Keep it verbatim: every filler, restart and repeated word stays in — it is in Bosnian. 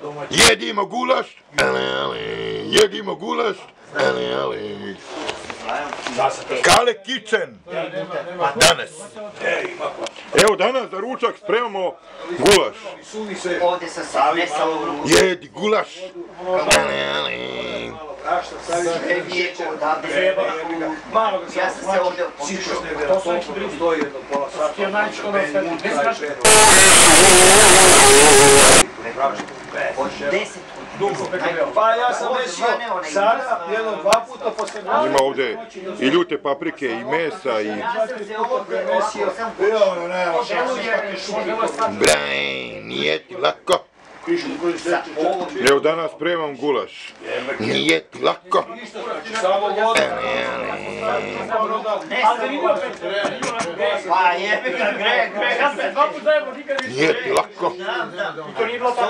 Jedimo gulaš, ale, ale, jedimo gulaš, ale, ale. Kale Kitchen, danas. Evo danas za ručak spremamo gulaš. Ovdje sam se nesao ruku. Jedi gulaš, ale, ale. Ja sam se ovdje otišao. To su neki brizi. Ti je najčko da sve. Od deset Pa ja sam desio sada, jedno dva puta posle godine. Ima ovdje i ljute paprike i mesa i... Ja sam se ovdje desio. Braj, nije ti lako. Evo danas spremam gulaš. Nije ti lako. Pa jebi ga, Greg, Greg. Ja sam dva puta zajedno nikad više. Nije ti lako. To nije bilo tako.